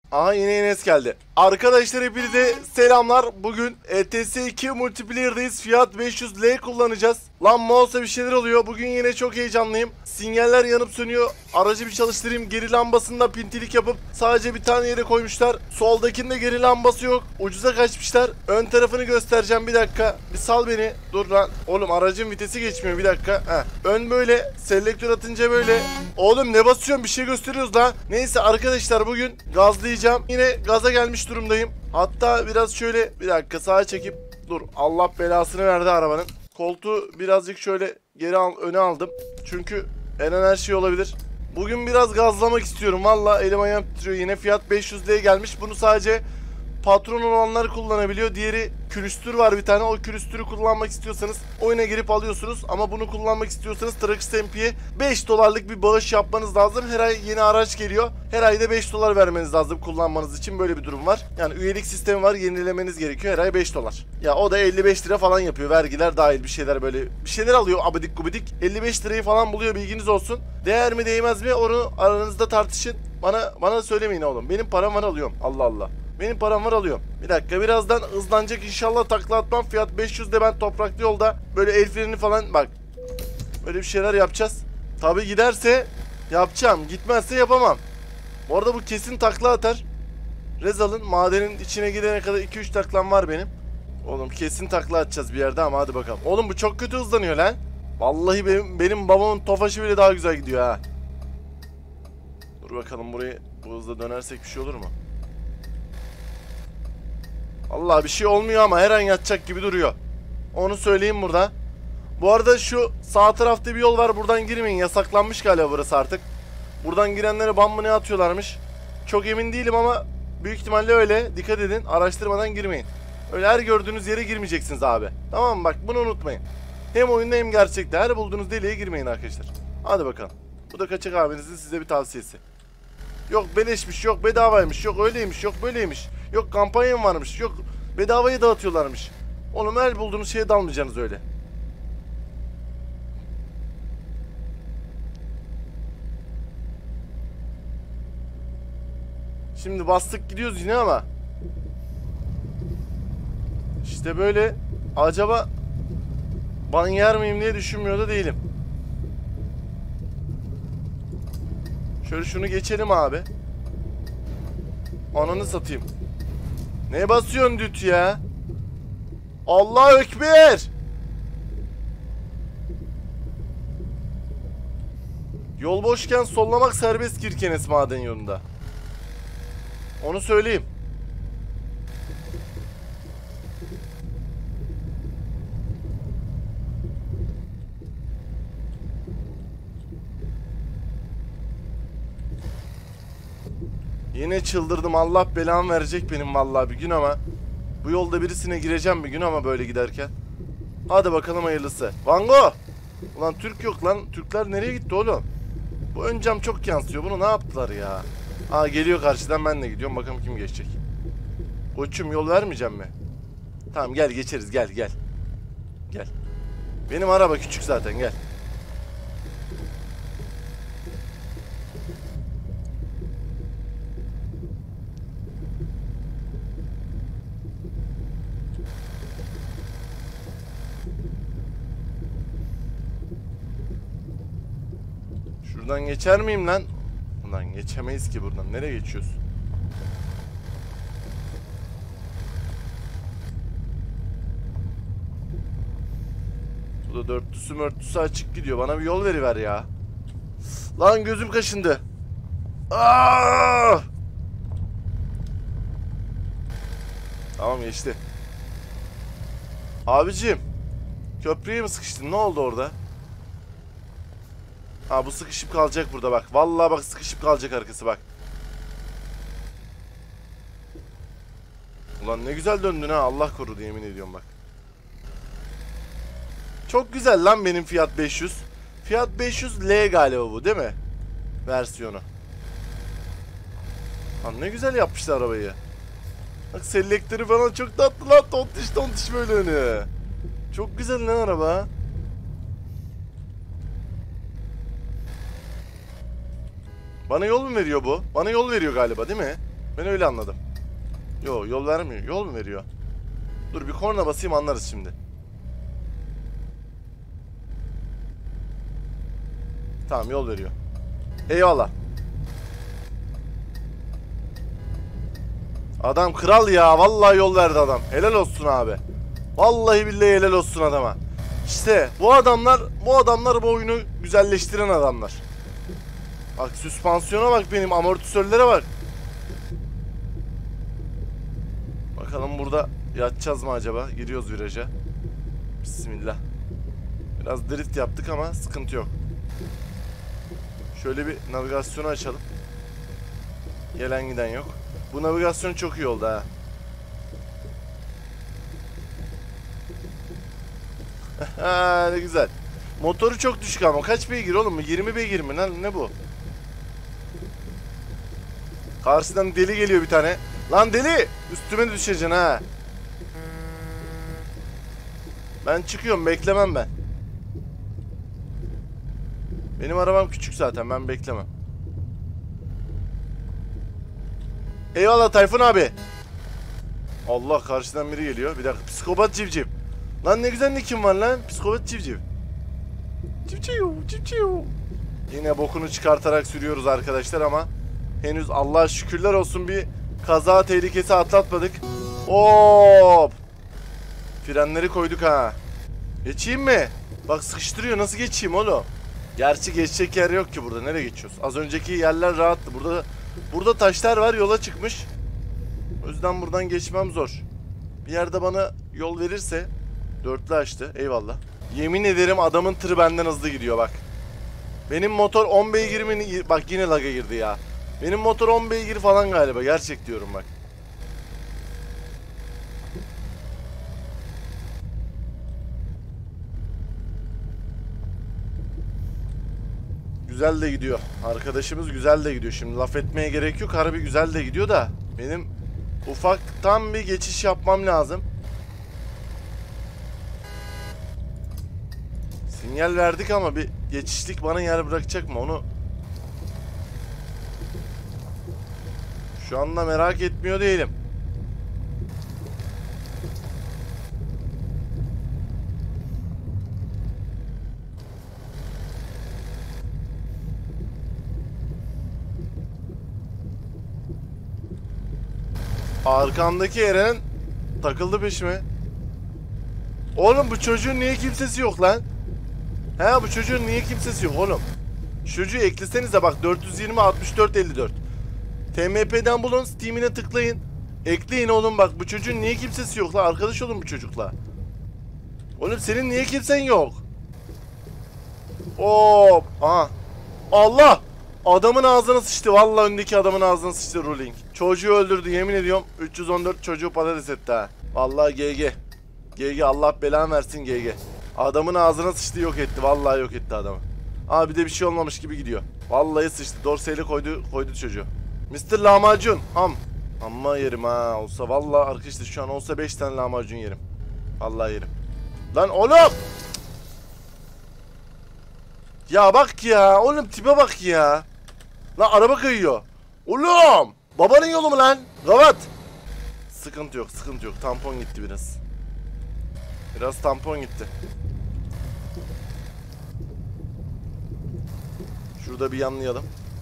Aha yine Enes geldi. Arkadaşlar hepinize selamlar. Bugün ETS2 Multiplayer'dayız. Fiat 500L kullanacağız. Lan mouse'a bir şeyler oluyor. Bugün yine çok heyecanlıyım. Sinyaller yanıp sönüyor. Aracı bir çalıştırayım. Geri lambasında pintilik yapıp sadece bir tane yere koymuşlar. Soldakinde geri lambası yok. Ucuza kaçmışlar. Ön tarafını göstereceğim, bir dakika. Bir sal beni. Dur lan. Oğlum aracın vitesi geçmiyor, bir dakika. Heh. Ön böyle. Selektör atınca böyle. Oğlum ne basıyorsun, bir şey gösteriyoruz la. Neyse arkadaşlar, bugün gazlayacağım. Yine gaza gelmiş durumdayım. Hatta biraz şöyle bir dakika sağa çekip dur. Allah belasını verdi arabanın. Koltuğu birazcık şöyle öne aldım. Çünkü her şey olabilir. Bugün biraz gazlamak istiyorum. Valla elim ayağım titriyor. Yine Fiat 500L'ye gelmiş. Bunu sadece patron olanlar kullanabiliyor. Diğeri külüstür var bir tane. O külüstürü kullanmak istiyorsanız oyuna girip alıyorsunuz. Ama bunu kullanmak istiyorsanız Trax Tempi'ye 5 dolarlık bir bağış yapmanız lazım. Her ay yeni araç geliyor. Her ayda 5 dolar vermeniz lazım kullanmanız için. Böyle bir durum var. Yani üyelik sistemi var. Yenilemeniz gerekiyor. Her ay 5 dolar. Ya o da 55 lira falan yapıyor. Vergiler dahil bir şeyler, böyle bir şeyler alıyor abidik gubidik. 55 lirayı falan buluyor, bilginiz olsun. Değer mi değmez mi onu aranızda tartışın. Bana söylemeyin oğlum. Benim param var, alıyorum. Allah Allah. Benim param var, alıyorum. Bir dakika, birazdan hızlanacak inşallah, takla atmam. Fiat 500'de ben topraklı yolda böyle el freni falan, bak. Böyle bir şeyler yapacağız. Tabi giderse yapacağım. Gitmezse yapamam. Bu arada bu kesin takla atar. Rezal'ın madenin içine gidene kadar 2-3 taklam var benim. Oğlum kesin takla atacağız bir yerde ama hadi bakalım. Oğlum bu çok kötü hızlanıyor lan. Vallahi benim babamın Tofaş'ı bile daha güzel gidiyor ha. Dur bakalım, burayı bu hızla dönersek bir şey olur mu? Allah, bir şey olmuyor ama her an yatacak gibi duruyor. Onu söyleyeyim burada. Bu arada şu sağ tarafta bir yol var. Buradan girmeyin. Yasaklanmış galiba burası artık. Buradan girenlere bam mı ne atıyorlarmış. Çok emin değilim ama büyük ihtimalle öyle. Dikkat edin. Araştırmadan girmeyin. Öyle her gördüğünüz yere girmeyeceksiniz abi. Tamam mı? Bak bunu unutmayın. Hem oyunda hem gerçekte. Her bulduğunuz deliğe girmeyin arkadaşlar. Hadi bakalım. Bu da kaçak abinizin size bir tavsiyesi. Yok beleşmiş, yok bedavaymış, yok öyleymiş, yok böyleymiş. Yok kampanya varmış, yok bedavayı dağıtıyorlarmış. Oğlum her bulduğunuz şeye dalmayacaksınız öyle. Şimdi bastık gidiyoruz yine ama İşte böyle, acaba ban yer miyim diye düşünmüyor da değilim. Şöyle şunu geçelim abi. Ananı satayım. Ne basıyorsun düt ya? Allahu Ekber. Yol boşken sollamak serbest Kirkenes maden yolunda. Onu söyleyeyim. Yine çıldırdım, Allah belamı verecek benim vallahi bir gün ama. Bu yolda birisine gireceğim bir gün ama böyle giderken. Hadi bakalım hayırlısı. Vango! Ulan Türk yok lan. Türkler nereye gitti oğlum? Bu ön cam çok yansıyor. Bunu ne yaptılar ya? Aa geliyor karşıdan, ben de gidiyorum. Bakalım kim geçecek. Koçum yol vermeyeceğim mi? Tamam gel geçeriz, gel gel. Gel. Benim araba küçük zaten, gel. Şuradan geçer miyim lan? Ulan geçemeyiz ki buradan. Nereye geçiyoruz? Bu da dörtlüsü mörtlüsü açık gidiyor. Bana bir yol veriver ya. Lan gözüm kaşındı. Aa! Tamam geçti. Abicim, köprüye mi sıkıştın? Ne oldu orada? Ha bu sıkışıp kalacak burada bak. Vallahi bak sıkışıp kalacak arkası bak. Ulan ne güzel döndün ha, Allah korudu yemin ediyorum bak. Çok güzel lan benim Fiat 500. Fiat 500L galiba bu değil mi? Versiyonu. Lan ne güzel yapmışlar arabayı. Bak selektörü falan çok tatlı lan, tontiş tontiş böyle önü. Çok güzel lan araba. Bana yol mu veriyor bu? Bana yol veriyor galiba değil mi? Ben öyle anladım. Yo, yol vermiyor. Yol mu veriyor? Dur bir korna basayım, anlarız şimdi. Tamam, yol veriyor. Eyvallah. Adam kral ya. Vallahi yol verdi adam. Helal olsun abi. Vallahi billahi helal olsun adama. İşte bu adamlar bu oyunu güzelleştiren adamlar. Bak süspansiyona bak, benim amortisörlere bak. Bakalım burada yatacağız mı acaba? Giriyoruz viraja. Bismillah. Biraz drift yaptık ama sıkıntı yok. Şöyle bir navigasyonu açalım. Gelen giden yok. Bu navigasyon çok iyi oldu ha. Ha, ne güzel. Motoru çok düşük ama kaç beygir oğlum bu? 20 beygir mi? Ne bu? Karşıdan deli geliyor bir tane. Lan deli! Üstüme düşeceksin ha. Ben çıkıyorum, beklemem ben. Benim arabam küçük zaten, ben beklemem. Eyvallah Tayfun abi. Allah, karşıdan biri geliyor. Bir dakika, psikopat civciv. Lan ne güzel nickim var lan. Psikopat civciv. Civciv, civciv. Yine bokunu çıkartarak sürüyoruz arkadaşlar ama henüz Allah'a şükürler olsun bir kaza tehlikesi atlatmadık. Hop. Frenleri koyduk ha. Geçeyim mi? Bak sıkıştırıyor, nasıl geçeyim oğlum? Gerçi geçecek yer yok ki burada. Nereye geçiyoruz? Az önceki yerler rahattı. Burada taşlar var, yola çıkmış. O yüzden buradan geçmem zor. Bir yerde bana yol verirse. Dörtlü açtı. Eyvallah. Yemin ederim adamın tırı benden hızlı gidiyor bak. Benim motor 10 beygir mi? Bak yine lag'a girdi ya. Benim motor 10 beygir falan galiba. Gerçek diyorum bak. Güzel de gidiyor. Arkadaşımız güzel de gidiyor. Şimdi laf etmeye gerek yok. Harbi güzel de gidiyor da. Benim ufaktan bir geçiş yapmam lazım. Sinyal verdik ama bir geçişlik bana yer bırakacak mı onu? Şu anda merak etmiyor değilim. Arkamdaki Eren takıldı peşime. Oğlum bu çocuğun niye kimsesi yok lan? He, bu çocuğun niye kimsesi yok oğlum? Çocuğu eklesenize bak, 420 64 54. TMP'den bulun, Steam'ine tıklayın. Ekleyin oğlum, bak bu çocuğun niye kimsesi yok lan? Arkadaş olun bu çocukla. Oğlum senin niye kimsen yok? Hop. Aha. Allah! Adamın ağzına sıçtı. Vallahi öndeki adamın ağzına sıçtı ruling. Çocuğu öldürdü, yemin ediyorum. 314 çocuğu patates etti ha. Vallahi GG. GG, Allah belanı versin GG. Adamın ağzına sıçtı, yok etti. Vallahi yok etti adamı. Abi de bir şey olmamış gibi gidiyor. Vallahi sıçtı. Dorseyle koydu çocuğu. Mr. Lahmacun. Amma yerim ha. Olsa vallahi arkadaşlar, şu an olsa 5 tane lahmacun yerim. Vallahi yerim. Lan oğlum! Ya bak ya. Oğlum tipe bak ya. Lan araba kayıyor. Oğlum! Babanın yolu mu lan? Gavat! Sıkıntı yok, sıkıntı yok. Tampon gitti biraz. Biraz tampon gitti. Şurada bir yanlayalım.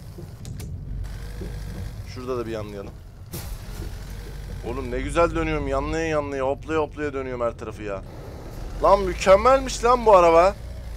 Şurada da bir yanlayalım. Oğlum ne güzel dönüyorum, yanlaya yanlaya, hoplaya hoplaya dönüyorum her tarafı ya. Lan mükemmelmiş lan bu araba.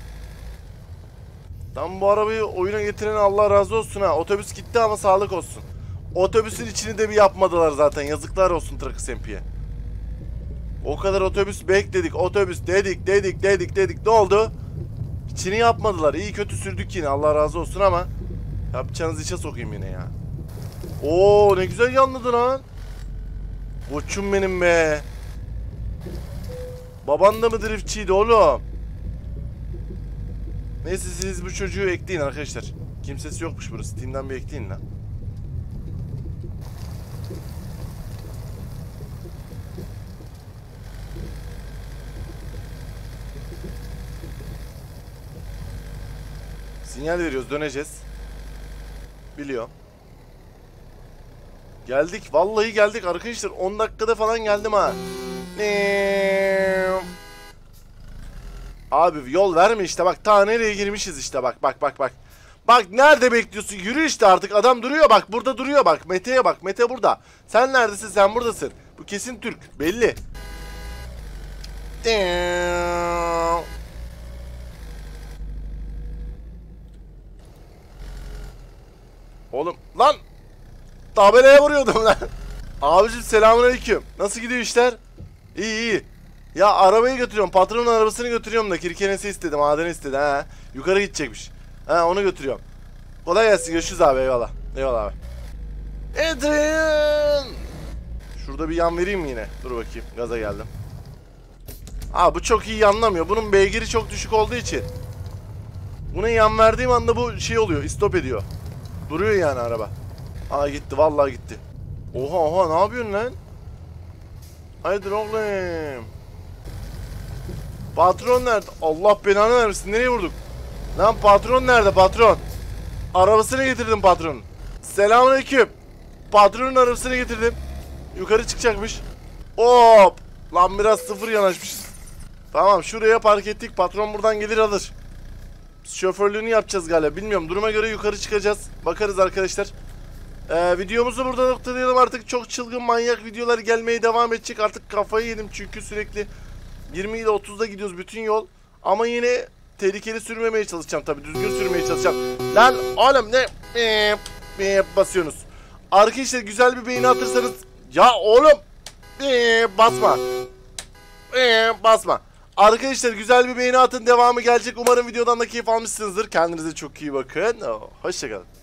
Lan bu arabayı oyuna getiren Allah razı olsun ha. Otobüs gitti ama sağlık olsun. Otobüsün içini de bir yapmadılar zaten. Yazıklar olsun Trakus MP'ye. O kadar otobüs bekledik. Otobüs dedik. Ne oldu? İçini yapmadılar. İyi kötü sürdük yine. Allah razı olsun ama yapacağınız işe sokayım yine ya. Oo ne güzel yanladı lan. Koçum benim be. Baban da mı driftçiydi oğlum? Neyse siz bu çocuğu ekleyin arkadaşlar. Kimsesi yokmuş burası. Steam'den bir ekleyin lan. Sinyal veriyoruz, döneceğiz. Biliyorum. Geldik. Vallahi geldik arkadaşlar. 10 dakikada falan geldim ha. Abi yol verme işte. Bak ta nereye girmişiz işte. Bak bak bak bak. Bak nerede bekliyorsun? Yürü işte artık. Adam duruyor bak. Burada duruyor bak. Mete'ye bak. Mete burada. Sen neredesin? Sen buradasın. Bu kesin Türk. Belli. Oğlum lan. Tabelaya vuruyordum lan. Abicim selamünaleyküm. Nasıl gidiyor işler? İyi iyi. Ya arabayı götürüyorum. Patronun arabasını götürüyorum da Kirkenes'i istedi. Madeni istedi ha. Yukarı gidecekmiş. Ha onu götürüyorum. Kolay gelsin. Görüşürüz abi. Eyvallah. Eyvallah abi. Adrian. Şurada bir yan vereyim mi yine? Dur bakayım. Gaza geldim. Aa bu çok iyi yanlamıyor. Bunun beygiri çok düşük olduğu için. Buna yan verdiğim anda bu şey oluyor. İstop ediyor. Duruyor yani araba. Aa gitti. Vallahi gitti. Oha oha ne yapıyorsun lan? Haydi oğlum. Patron nerede? Allah belanı vermesin. Nereye vurduk? Lan patron nerede patron? Arabasını getirdim patronun. Selamünaleyküm. Patronun arabasını getirdim. Yukarı çıkacakmış. Hop. Lan biraz sıfır yanaşmışız. Tamam şuraya park ettik. Patron buradan gelir alır. Biz şoförlüğünü yapacağız galiba. Bilmiyorum. Duruma göre yukarı çıkacağız. Bakarız arkadaşlar. Videomuzu burada noktalayalım artık. Çok çılgın manyak videolar gelmeye devam edecek. Artık kafayı yedim çünkü sürekli 20 ile 30'da gidiyoruz bütün yol. Ama yine tehlikeli sürmemeye çalışacağım tabii. Düzgün sürmeye çalışacağım. Lan oğlum ne basıyorsunuz? Arkadaşlar güzel bir beğeni atırsanız. Ya oğlum basma. Basma. Arkadaşlar güzel bir beğeni atın. Devamı gelecek. Umarım videodan da keyif almışsınızdır. Kendinize çok iyi bakın. Hoşçakalın.